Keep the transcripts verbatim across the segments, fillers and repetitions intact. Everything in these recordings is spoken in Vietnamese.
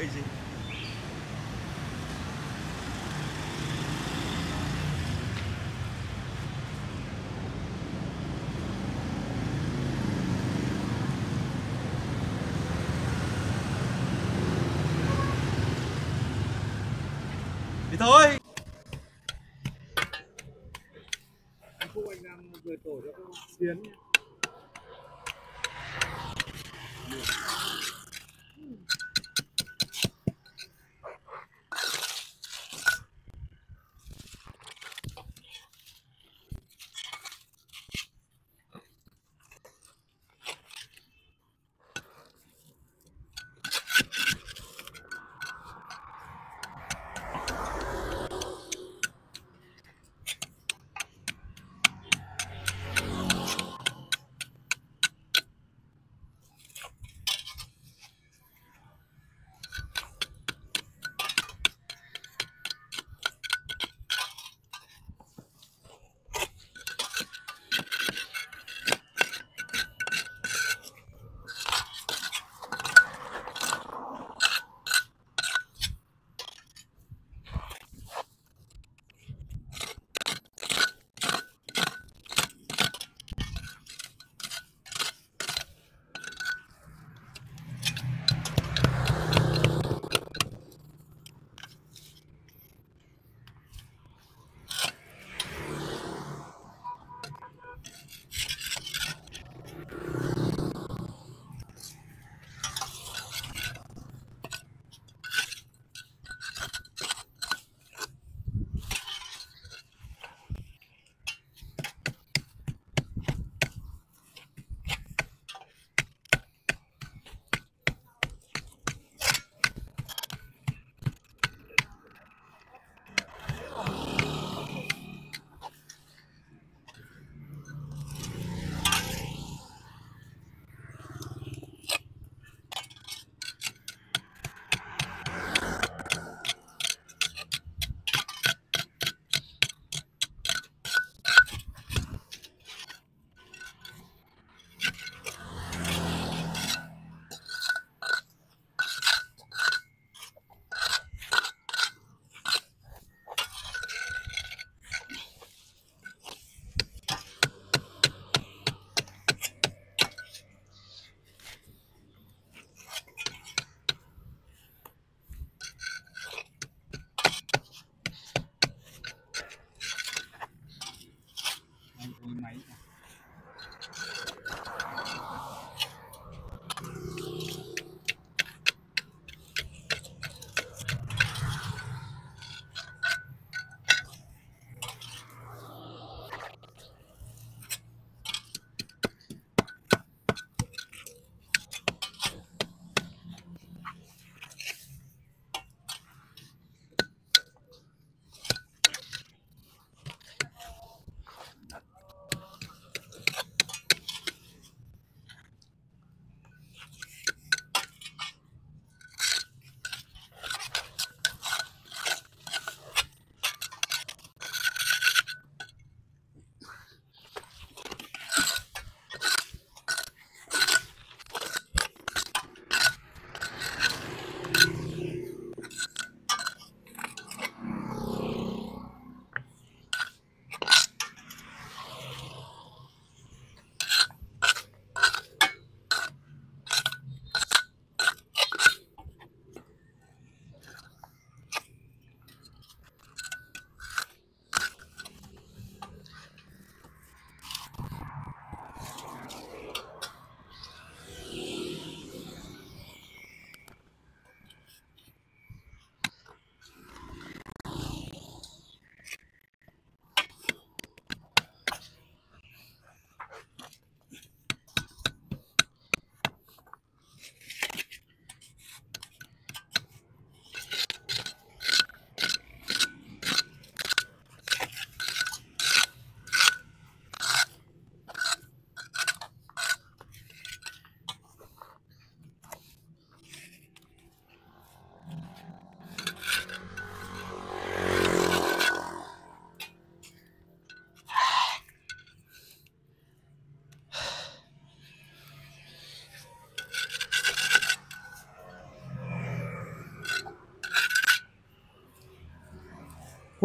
cái gì. Thì thôi. Anh Phúc anh đang vừa tổ cho con Tiến nhé.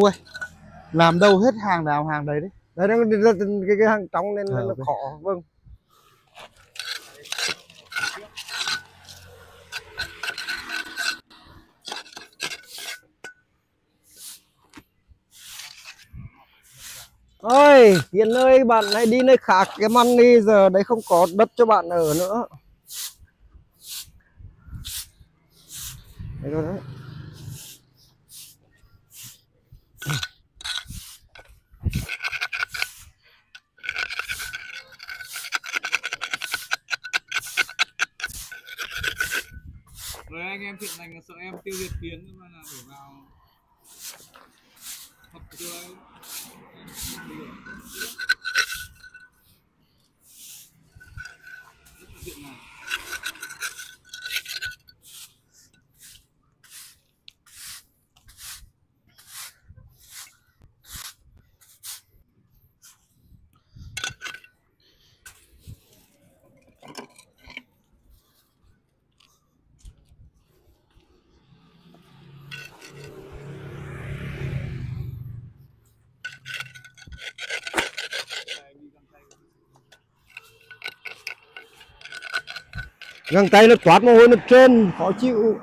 Ui, làm đâu hết hàng nào hàng đấy đấy. Đấy nó cái, cái, cái hàng trong nên À, nó okay. khó. Vâng. Ôi, Kiên ơi, bạn hãy đi nơi khác cái măn đi, giờ đấy không có đất cho bạn ở nữa. Đấy rồi đấy. Rồi anh em chuyện này sợ em tiêu diệt kiến nhưng mà là để vào hộp chưa ấy. Chuyện này. Găng tay nó toát mồ hôi nước trên, khó chịu.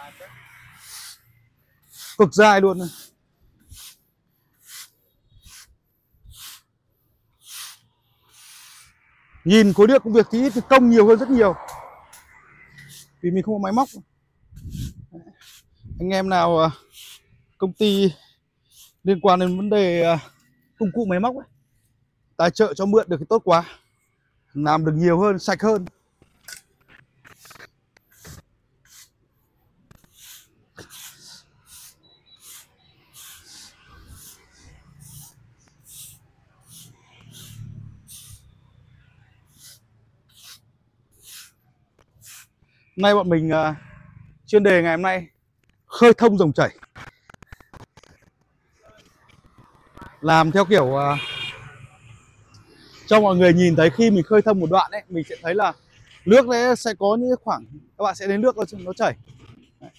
dài phết. Cực dài luôn. Nhìn khối lượng công việc thì ít thì công nhiều hơn rất nhiều, vì mình không có máy móc. Anh em nào à, công ty liên quan đến vấn đề à, công cụ máy móc ấy, tài trợ cho mượn được thì tốt quá, làm được nhiều hơn, sạch hơn. Nay bọn mình uh, chuyên đề ngày hôm nay khơi thông dòng chảy, làm theo kiểu uh, cho mọi người nhìn thấy khi mình khơi thông một đoạn ấy, mình sẽ thấy là nước đấy sẽ có những khoảng, các bạn sẽ thấy nước nó, nó chảy. Đấy.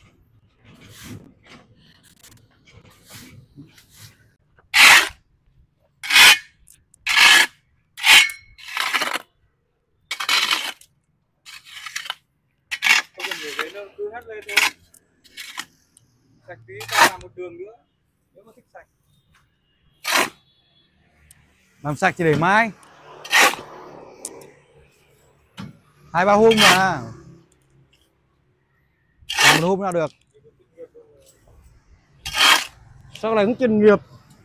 Không cần nhiều giấy đâu, cứ hắt lên thôi. Sạch tí ta làm một đường nữa, nếu mà thích sạch. Làm sạch thì để mai, hai ba hôm mà làm một hôm nào được. Sao lại cũng chuyên nghiệp.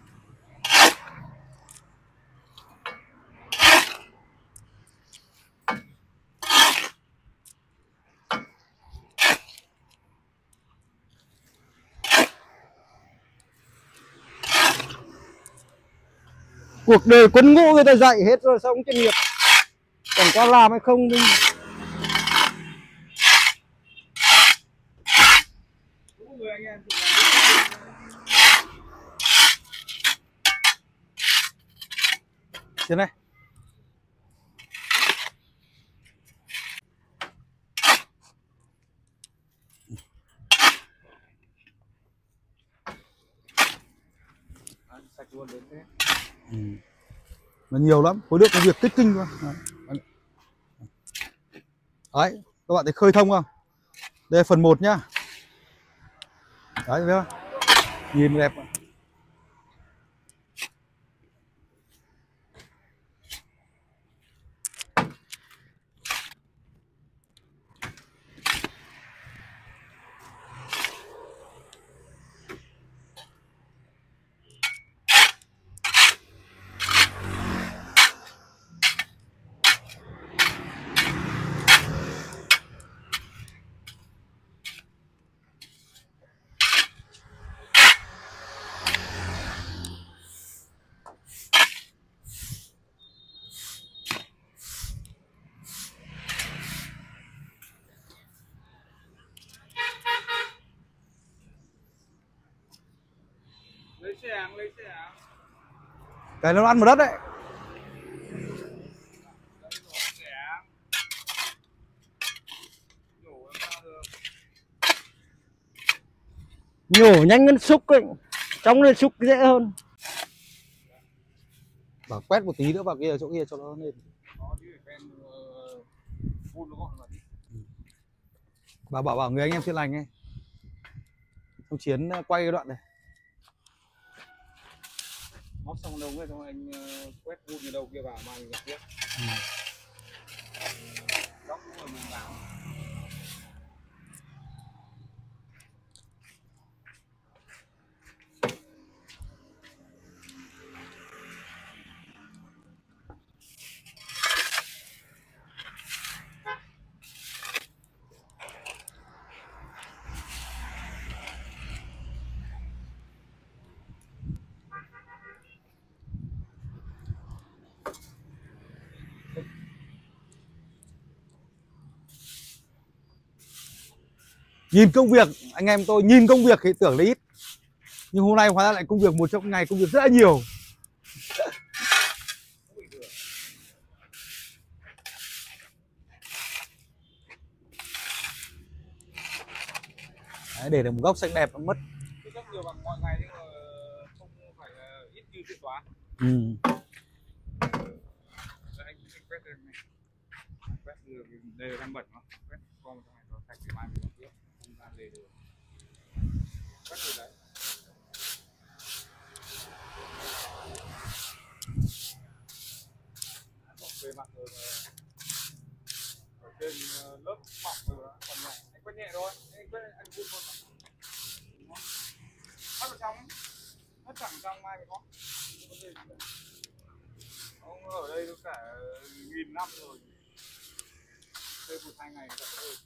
Cuộc đời quân ngũ người ta dạy hết rồi, sao cũng chuyên nghiệp. Chẳng qua làm hay không đi. Đúng người anh em thì Thế này. à, sạch luôn đến thế. Ừ. Nó nhiều lắm, khối lượng công việc kích kinh luôn. Đấy, các bạn thấy khơi thông không? Đây là phần một nhá. Đấy, thấy không? Nhìn đẹp. Lấy xe hàng, lấy xe hàng. Cái nó ăn vào đất đấy. Xe hàng. Nhổ em sao được. Nhổ nhanh hơn xúc ấy. Trong này xúc dễ hơn. Bảo quét một tí nữa vào kia chỗ kia cho nó lên. Đó chứ phải quen phun nó gọn vào đi. Bảo bảo bảo người anh em chuyên lành ấy. Ông Chiến quay cái đoạn này. Móc xong đâu hết, xong anh uh, quét vụn ở đâu kia vào mà mình gặp tiếp. Ừ. Góc cũng là mình vào. Nhìn công việc, anh em tôi nhìn công việc thì tưởng là ít, nhưng hôm nay hóa ra lại công việc, một trong ngày công việc rất là nhiều. Đấy, để được một góc xanh đẹp nó mất. Rất nhiều bằng mọi ngày nhưng mà không phải là ít như dự toán. Ừ. Anh quét đây này. Quét đây là đang bẩn mà. Quét con này nó sạch thì mai mình tiếp. Không ra đề được. thôi, anh quyết anh vun luôn mà. Hất vào trong, hất thẳng trong mai mới có. Ông ở đây được cả nghìn năm rồi, chơi một hai ngày cả rồi.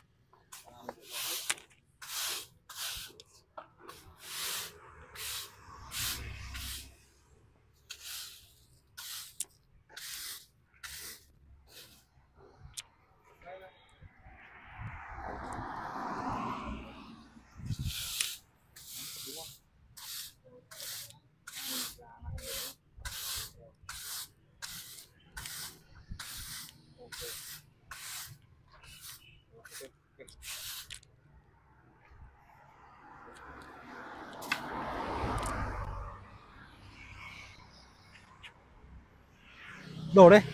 Đổ đây.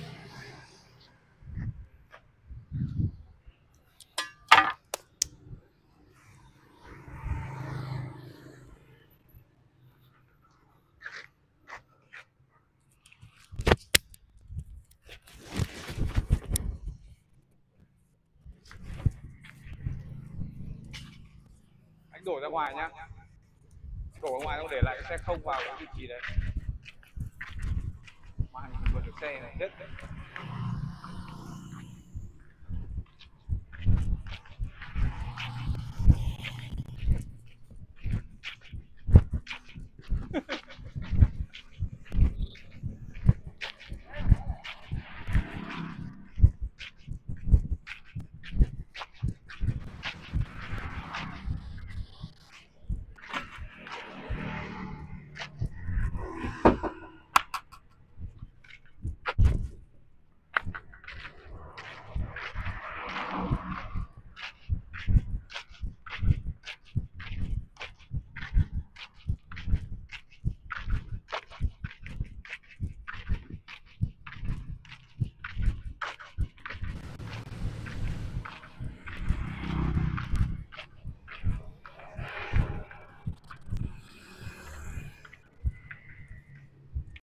Anh đổ ra ngoài nhá. Đổ ra ngoài không để lại cái xe không vào cái vị trí đấy. Mà anh vừa được xe này hết đấy.